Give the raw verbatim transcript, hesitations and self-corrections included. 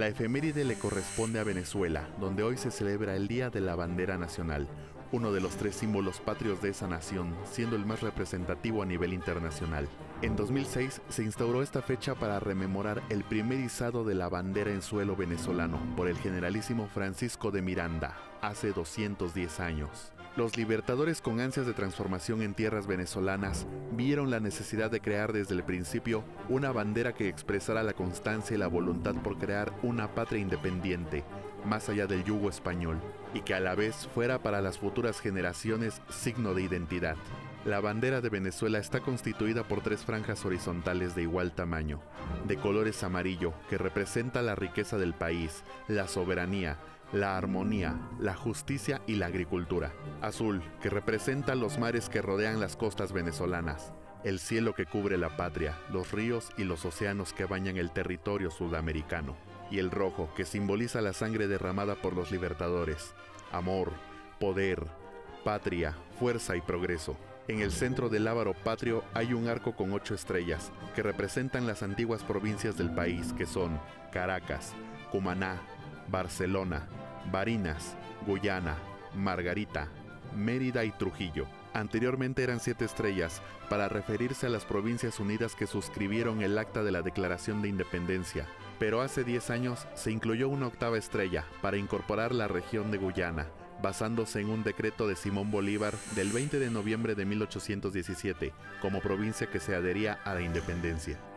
La efeméride le corresponde a Venezuela, donde hoy se celebra el Día de la Bandera Nacional, uno de los tres símbolos patrios de esa nación, siendo el más representativo a nivel internacional. En dos mil seis se instauró esta fecha para rememorar el primer izado de la bandera en suelo venezolano por el generalísimo Francisco de Miranda, hace doscientos diez años. Los libertadores, con ansias de transformación en tierras venezolanas, vieron la necesidad de crear desde el principio una bandera que expresara la constancia y la voluntad por crear una patria independiente, más allá del yugo español, y que a la vez fuera para las futuras generaciones signo de identidad. La bandera de Venezuela está constituida por tres franjas horizontales de igual tamaño, de colores amarillo, que representa la riqueza del país, la soberanía, la armonía, la justicia y la agricultura. Azul, que representa los mares que rodean las costas venezolanas, el cielo que cubre la patria, los ríos y los océanos que bañan el territorio sudamericano. Y el rojo, que simboliza la sangre derramada por los libertadores, amor, poder, patria, fuerza y progreso. En el centro del lábaro patrio hay un arco con ocho estrellas, que representan las antiguas provincias del país, que son Caracas, Cumaná, Barcelona, Barinas, Guyana, Margarita, Mérida y Trujillo. Anteriormente eran siete estrellas, para referirse a las provincias unidas que suscribieron el Acta de la Declaración de Independencia, pero hace diez años se incluyó una octava estrella para incorporar la región de Guyana, basándose en un decreto de Simón Bolívar del veinte de noviembre de mil ochocientos diecisiete, como provincia que se adhería a la independencia.